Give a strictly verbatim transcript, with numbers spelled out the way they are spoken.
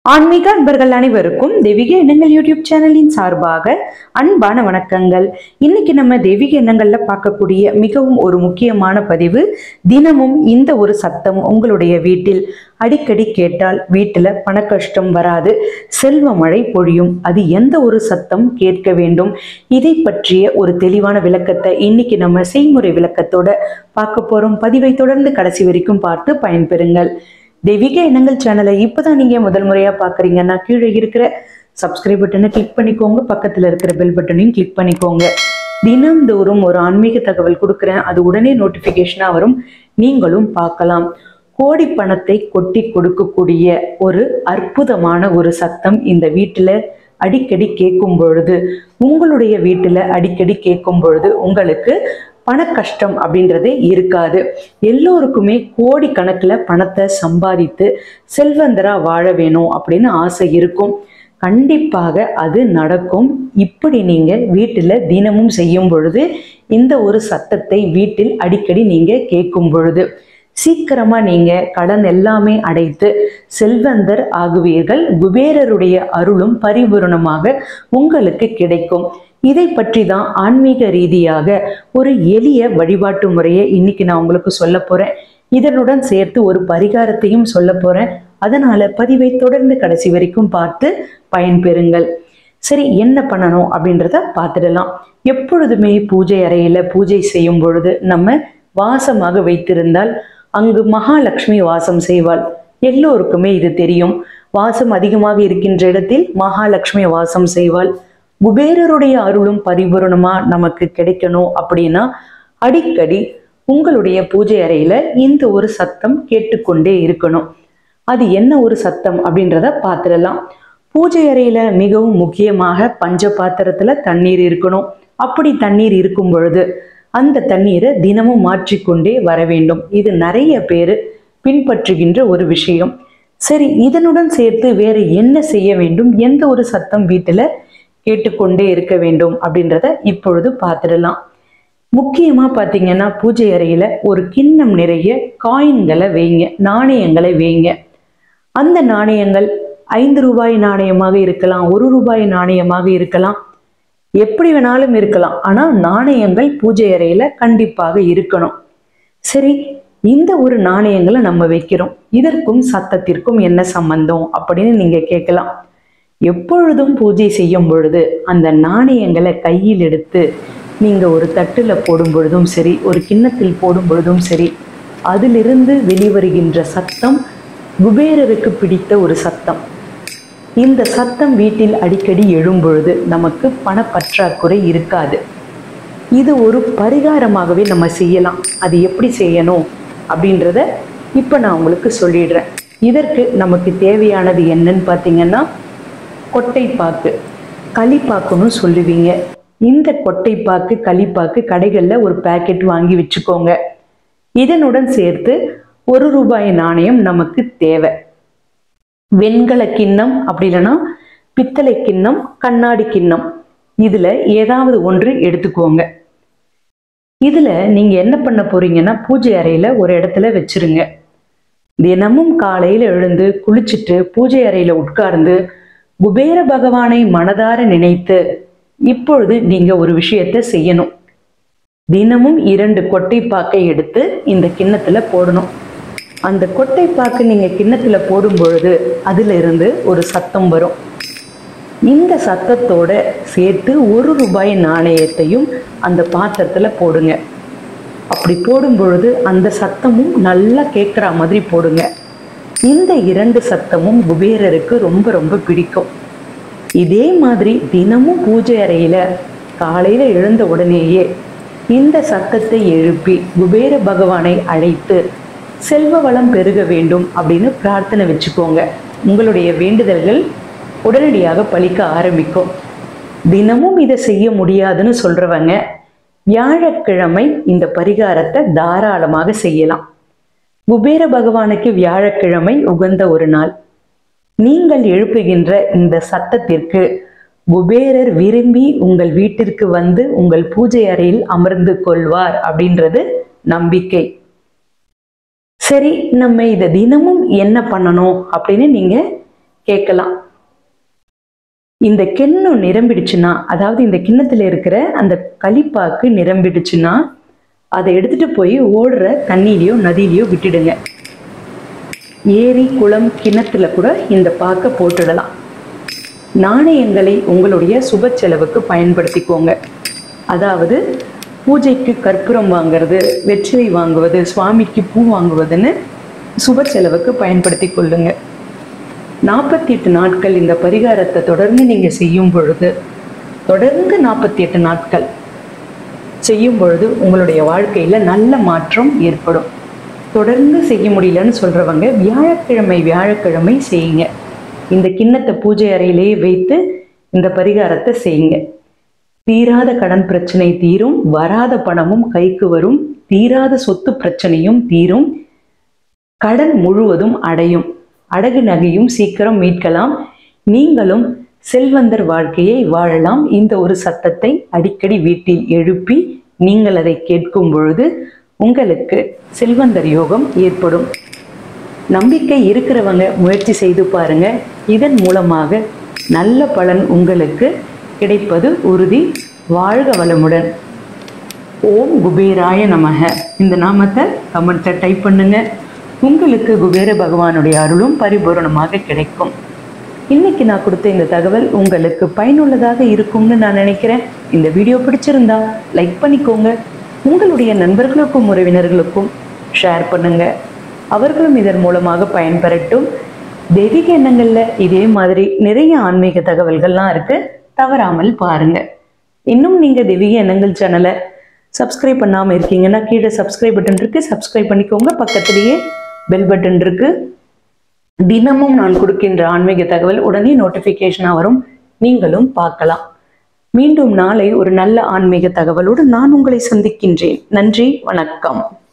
ஆன்மீக அன்பர்கள் அனைவருக்கும் தெய்வீக எண்ணங்கள் யூடியூப் சேனலின் சார்பாக அன்பான வணக்கங்கள். இன்னைக்கு நம்ம தெய்வீக எண்ணங்கள்ல பார்க்கக்கூடிய மிகவும் ஒரு முக்கியமான பதிவு, தினமும் இந்த ஒரு சத்தம் உங்களுடைய வீட்டில் அடிக்கடி கேட்டால் வீட்டுல பண கஷ்டம் வராது, செல்வ மழை பொழியும். அது எந்த ஒரு சத்தம் கேட்க வேண்டும்? இதை பற்றிய ஒரு தெளிவான விளக்கத்தை இன்னைக்கு நம்ம செய்முறை விளக்கத்தோட பார்க்க போறோம். பதிவை தொடர்ந்து கடைசி வரைக்கும் பார்த்து பயன்பெறுங்கள். தெய்வீக எண்ணங்கள் சேனலை இப்போதான் நீங்க முதல் முறையா பாக்குறீங்கன்னா கீழே இருக்கிற சப்ஸ்கிரைப் பட்டனை கிளிக் பண்ணிக்கோங்க, பக்கத்துல இருக்கிற பெல் பட்டனையும் கிளிக் பண்ணிக்கோங்க. தினந்தோறும் ஒரு ஆன்மீக தகவல் கொடுக்குறேன், அது உடனே நோட்டிபிகேஷனா வரும், நீங்களும் பார்க்கலாம். கோடி பணத்தை கொட்டி கொடுக்கக்கூடிய ஒரு அற்புதமான ஒரு சத்தம் இந்த வீட்டுல அடிக்கடி கேட்கும் பொழுது, உங்களுடைய வீட்டுல அடிக்கடி கேட்கும் பொழுது உங்களுக்கு பண கஷ்டம் அப்படின்றதே இருக்காது. எல்லோருக்குமே கோடி கணக்குல பணத்தை சம்பாதித்து செல்வந்தரா வாழ வேணும் அப்படின்னு ஆசை இருக்கும். கண்டிப்பாக அது நடக்கும். இப்படி நீங்க வீட்டுல தினமும் செய்யும் பொழுது, இந்த ஒரு சத்தத்தை வீட்டில் அடிக்கடி நீங்க கேட்கும் பொழுது சீக்கிரமா நீங்க கடன் எல்லாமே அடைத்து செல்வந்தர் ஆகுவீர்கள். குபேரருடைய அருளும் பரிபூரணமாக உங்களுக்கு கிடைக்கும். இதை பற்றி தான் ஆன்மீக ரீதியாக ஒரு எளிய வழிபாட்டு முறையை இன்னைக்கு நான் உங்களுக்கு சொல்ல போறேன். இதனுடன் சேர்த்து ஒரு பரிகாரத்தையும் சொல்ல போறேன். அதனால பதிவை தொடர்ந்து கடைசி வரைக்கும் பார்த்து பயன்பெறுங்கள். சரி, என்ன பண்ணணும் அப்படின்றத பார்த்துடலாம். எப்பொழுதுமே பூஜை அறையில பூஜை செய்யும் பொழுது நம்ம வாசமாக வைத்திருந்தால் அங்கு மகாலட்சுமி வாசம் செய்வாள். எல்லோருக்குமே இது தெரியும். வாசம் அதிகமாக இருக்கின்ற இடத்தில் மகாலட்சுமி வாசம் செய்வாள். குபேரருடைய அருளும் பரிபூரணமா நமக்கு கிடைக்கணும் அப்படின்னா அடிக்கடி உங்களுடைய பூஜை அறையில இந்த ஒரு சத்தம் கேட்டுக்கொண்டே இருக்கணும். அது என்ன ஒரு சத்தம் அப்படின்றத பார்த்துடலாம். பூஜை அறையில மிகவும் முக்கியமாக பஞ்ச பாத்திரத்துல தண்ணீர் இருக்கணும். அப்படி தண்ணீர் இருக்கும் பொழுது அந்த தண்ணீரை தினமும் மாற்றிக்கொண்டே வர வேண்டும். இது நிறைய பேர் பின்பற்றுகின்ற ஒரு விஷயம். சரி, இதனுடன் சேர்த்து வேற என்ன செய்ய வேண்டும், எந்த ஒரு சத்தம் வீட்டுல கேட்டுக்கொண்டே இருக்க வேண்டும் அப்படின்றத இப்பொழுது பார்த்துடலாம். முக்கியமா பாத்தீங்கன்னா பூஜை அறையில ஒரு கிண்ணம் நிறைய காயின்களை வைங்க, நாணயங்களை வைங்க. அந்த நாணயங்கள் ஐந்து ரூபாய் நாணயமாக இருக்கலாம், ஒரு ரூபாய் நாணயமாக இருக்கலாம், எப்படி வேணாலும் இருக்கலாம். ஆனா நாணயங்கள் பூஜை அறையில கண்டிப்பாக இருக்கணும். சரி, இந்த ஒரு நாணயங்களை நம்ம வைக்கிறோம், இதற்கும் சத்தத்திற்கும் என்ன சம்பந்தம் அப்படின்னு நீங்க கேட்கலாம். எப்பொழுதும் பூஜை செய்யும் பொழுது அந்த நாணயங்களை கையில் எடுத்து நீங்க ஒரு தட்டுல போடும் பொழுதும் சரி, ஒரு கிண்ணத்தில் போடும் பொழுதும் சரி, அதிலிருந்து வெளிவருகின்ற சத்தம் குபேரருக்கு பிடித்த ஒரு சத்தம். இந்த சத்தம் வீட்டில் அடிக்கடி எழும் பொழுது நமக்கு பணப்பற்றாக்குறை இருக்காது. இது ஒரு பரிகாரமாகவே நம்ம செய்யலாம். அது எப்படி செய்யணும் அப்படின்றத இப்ப நான் உங்களுக்கு சொல்லிடுறேன். இதற்கு நமக்கு தேவையானது என்னன்னு பார்த்தீங்கன்னா கொட்டைப்பாக்கு, களிப்பாக்குன்னு சொல்லுவீங்க. இந்த கொட்டைப்பாக்கு களிப்பாக்கு கடைகள்ல ஒரு பேக்கெட் வாங்கி வச்சுக்கோங்க. இதனுடன் சேர்த்து ஒரு ரூபாய் நாணயம் நமக்கு தேவை. வெண்கல கிண்ணம், அப்படி இல்லைன்னா பித்தளை கிண்ணம், கண்ணாடி கிண்ணம், இதுல ஏதாவது ஒன்று எடுத்துக்கோங்க. இதுல நீங்க என்ன பண்ண போறீங்கன்னா பூஜை அறையில ஒரு இடத்துல வச்சிருங்க. தினமும் காலையில எழுந்து குளிச்சுட்டு பூஜை அறையில உட்கார்ந்து குபேர பகவானை மனதார நினைத்து இப்பொழுது நீங்க ஒரு விஷயத்தை செய்யணும். தினமும் இரண்டு கொட்டைப்பாக்கை எடுத்து இந்த கிண்ணத்துல போடணும். அந்த கொட்டைப்பாக்கு நீங்க கிண்ணத்துல போடும் பொழுது அதுல இருந்து ஒரு சத்தம் வரும். இந்த சத்தத்தோட சேர்த்து ஒரு ரூபாய் நாணயத்தையும் அந்த பாத்திரத்துல போடுங்க. அப்படி போடும் பொழுது அந்த சத்தமும் நல்லா கேட்குற மாதிரி போடுங்க. இந்த இரண்டு சத்தமும் குபேரருக்கு ரொம்ப ரொம்ப பிடிக்கும். இதே மாதிரி தினமும் பூஜை அறையில காலையில எழுந்த உடனேயே இந்த சத்தத்தை எழுப்பி குபேர பகவானை அழைத்து செல்வ வளம் பெருக வேண்டும் அப்படின்னு பிரார்த்தனை வச்சுக்கோங்க. உங்களுடைய வேண்டுதல்கள் உடனடியாக பலிக்க ஆரம்பிக்கும். தினமும் இதை செய்ய முடியாதுன்னு சொல்றவங்க வியாழக்கிழமை இந்த பரிகாரத்தை தாராளமாக செய்யலாம். குபேர பகவானுக்கு வியாழக்கிழமை உகந்த ஒரு நாள். நீங்கள் எழுப்புகின்ற இந்த சத்தத்திற்கு குபேரர் விரும்பி உங்கள் வீட்டிற்கு வந்து உங்கள் பூஜை அறையில் அமர்ந்து கொள்வார் அப்படின்றது நம்பிக்கை. சரி, நம்ம இதை தினமும் என்ன பண்ணணும் அப்படின்னு நீங்க கேட்கலாம். இந்த கிண்ணம் நிரம்பிடுச்சுன்னா, அதாவது இந்த கிண்ணத்துல இருக்கிற அந்த களிப்பாக்கு நிரம்பிடுச்சுன்னா அதை எடுத்துட்டு போய் ஓடுற தண்ணியிலையோ நதியிலையோ விட்டுடுங்க. ஏரி குளம் கிணத்துல கூட இந்த பாக்கை போட்டுடலாம். நாணயங்களை உங்களுடைய சுப செலவுக்கு பயன்படுத்திக்கோங்க. அதாவது பூஜைக்கு கற்பூரம் வாங்குறது, வெற்றிலை வாங்குவது, சுவாமிக்கு பூ வாங்குவதுன்னு சுப செலவுக்கு பயன்படுத்தி கொள்ளுங்க. நாற்பத்தி எட்டு நாட்கள் இந்த பரிகாரத்தை தொடர்ந்து நீங்க செய்யும் பொழுது, தொடர்ந்து நாற்பத்தி எட்டு நாட்கள் செய்யும் பொழுது உங்களுடைய வாழ்க்கையில நல்ல மாற்றம் ஏற்படும். தொடர்ந்து செய்ய முடியலன்னு சொல்றவங்க வியாழக்கிழமை வியாழக்கிழமை செய்யுங்க. இந்த கிண்ணத்தை பூஜை அறையிலேயே வைத்து இந்த பரிகாரத்தை செய்யுங்க. தீராத கடன் பிரச்சனை தீரும், வராத பணமும் கைக்கு வரும், தீராத சொத்து பிரச்சனையும் தீரும், கடன் முழுவதும் அடையும், அடகு நகையும் சீக்கிரம் மீட்கலாம், நீங்களும் செல்வந்தர் வாழ்க்கையை வாழலாம். இந்த ஒரு சத்தத்தை அடிக்கடி வீட்டில் எழுப்பி நீங்கள் அதை கேட்கும் பொழுது உங்களுக்கு செல்வந்தர் யோகம் ஏற்படும். நம்பிக்கை இருக்கிறவங்க முயற்சி செய்து பாருங்க. இதன் மூலமாக நல்ல பலன் உங்களுக்கு கிடைப்பது உறுதி. வாழ்க வளமுடன். ஓம் குபேராய நமக. இந்த நாமத்தை கமெண்ட்ல டைப் பண்ணுங்க. உங்களுக்கு குபேர பகவானுடைய அருளும் பரிபூரணமாக கிடைக்கும். இன்னைக்கு நான் கொடுத்த இந்த தகவல் உங்களுக்கு பயனுள்ளதாக இருக்கும்னு நான் நினைக்கிறேன். இந்த வீடியோ பிடிச்சிருந்தா லைக் பண்ணிக்கோங்க. உங்களுடைய நண்பர்களுக்கும் உறவினர்களுக்கும் ஷேர் பண்ணுங்க. அவர்களும் இதன் மூலமாக பயன்பெறட்டும். தெய்வீக எண்ணங்கள்ல இதே மாதிரி நிறைய ஆன்மீக தகவல்கள்லாம் இருக்கு, தவறாமல் பாருங்க. இன்னும் நீங்க தெய்வீக எண்ணங்கள் சேனலை சப்ஸ்கிரைப் பண்ணாம இருக்கீங்கன்னா கீழே சப்ஸ்கிரைப் பட்டன் இருக்கு, சப்ஸ்கிரைப் பண்ணிக்கோங்க. பக்கத்திலேயே பெல் பட்டன் இருக்கு. தினமும் நான் கொடுக்கின்ற ஆன்மீக தகவல் உடனே நோட்டிபிகேஷனா வரும், நீங்களும் பார்க்கலாம். மீண்டும் நாளை ஒரு நல்ல ஆன்மீக தகவலோடு நான் உங்களை சந்திக்கின்றேன். நன்றி, வணக்கம்.